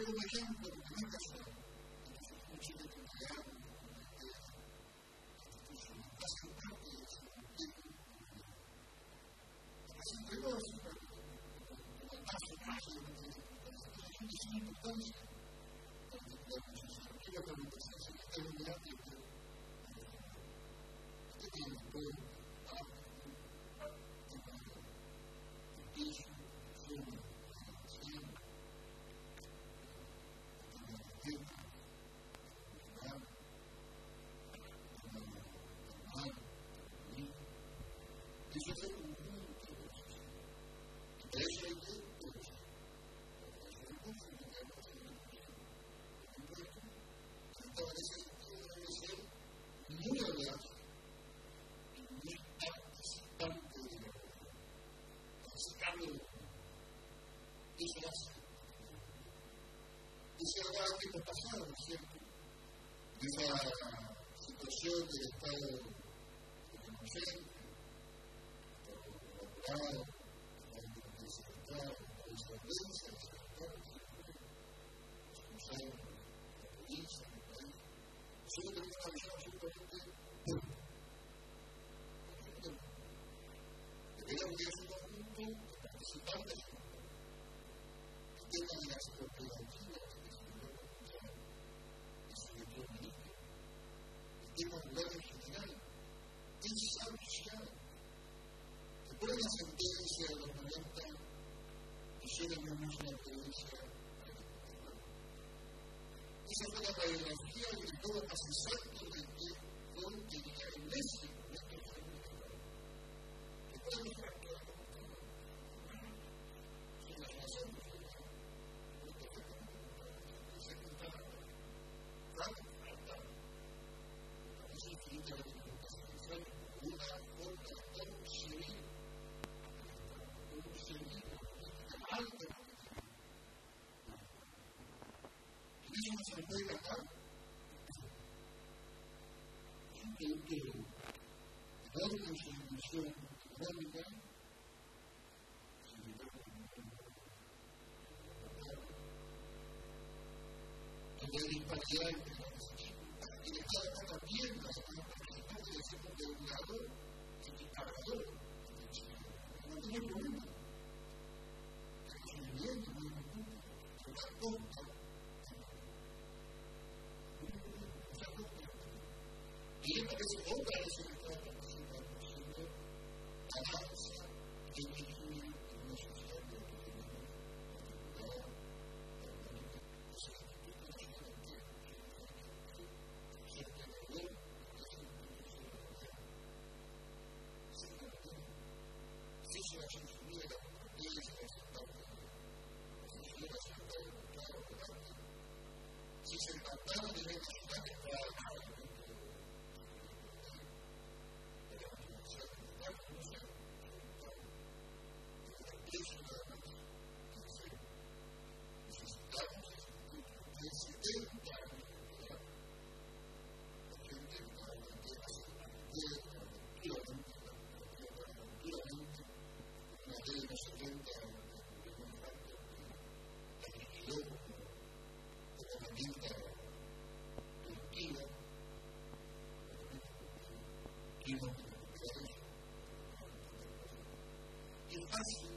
un ejemplo, porque no es casual, entonces es un chico que crearon, hacen parte de ese tiempo. Así entre vos, como el paso, es de suma importancia, particularmente, si se quiere la representación de esta unidad que tiene todo, eso es un conjunto de cosas. Y para eso hay que recursos. Para eso hay recursos, y para eso hay recursos. Entonces, ese sentido debe ser muy audaz y muy participante de la realidad. Participando de la realidad. Eso hace. Eso era el tiempo pasado, ¿no es cierto? De esa situación del estado de emergencia. Estado descentrado, la insolvencia, expulsaron la provincia, el país. Nosotros tenemos una visión absolutamente pura. Deberíamos que es un conjunto de participantes que tengan las cooperativas que se deben escuchar y sobre todo ministro, que tengan lugar en general, desahuciado. ¿Cuál es la sentencia de los 90 que llegan a una provincia agrícola? Esa fue la radiografía y el todo más exacto de que hoy tenía el México, nuestro ejemplo. Que podemos actuar como tal. Son las razones de la se contaba. Falta. Es infinita la documentación. Una forma de concebir alto. Y eso no se lo puede ganar. Es un producto enorme en su dimensión económica, donde hay disparidad entre grandes y chicos, y de cada una también las participantes decimos de un lado y disparador de Chile. No tiene problema. Viviendo muy conjunto, pero la costa, y me parece otra vez que está participando, siendo la danza de equilibrio en una sociedad que tenemos particular, es una actitud nacional entera, gente de valor, que es una institución de valor, si eso va a consumir la competencia, si se levantaron a nivel nacional está realmente de la motivación militar, no sé, de eso nada más. Entonces, necesitamos de 70 años de edad, la gente que realmente hace activamente una ley de los 70 años. Herramienta productiva, y no es fácil